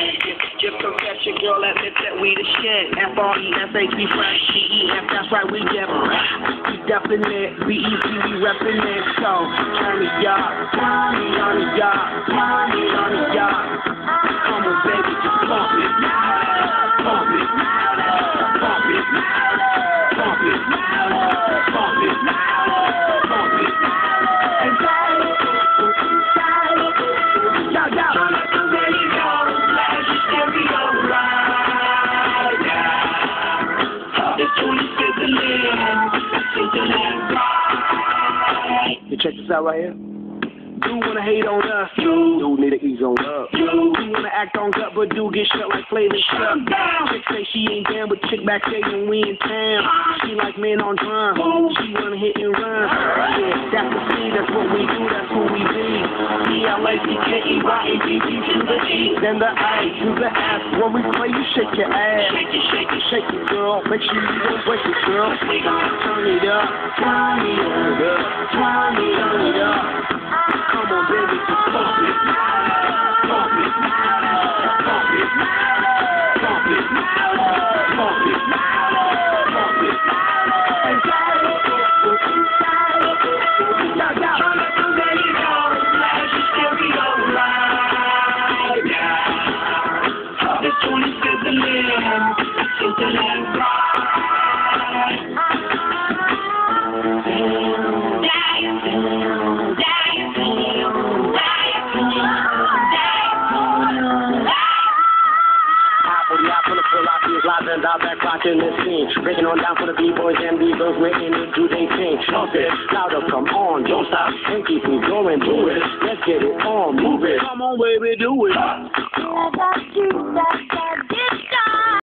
Just confess your girl, admit that we the shit. F-R-E-S-H, we fresh, C-E-F, that's right, we different. We definite, B-E-P, we reppin' it. So, turn me up, turn me up, turn me up. Come on, baby, just pump it, pump it, pump it, pump it, pump it, pump it. And turn it, yo, yo. Turn up the radio, flash your stereo right now. This tune is sizzling right. You check this out right here. You wanna hate on us, you need to ease on up. You wanna act on gut, but do get shut like Flavor Shut. Chick say she ain't down, but chick back there when we in town. She like men on drum, she wanna hit and run. Yeah, that's the scene, that's what we do, that's who we be. D-L-A-C-K-E-Y-A-D-D to the E, then the A to the F. When we play, you shake your ass. Shake it, girl. Make sure you don't break it, girl. We gonna turn it up, turn it up, turn it up. Come on, baby, just pump it, pump it, pump it, pump it, pump it, pump it, and turn it, turn up the radio, flash your stereo right now. This tune is sizzling right. Live and out back rocking the scene. Breaking on down for the B-boys and B-girls, making it do they thing. Pump it, louder, come on, don't stop, and keep me going, do it. Let's get it on, move it. Come on, baby, do it. I got you,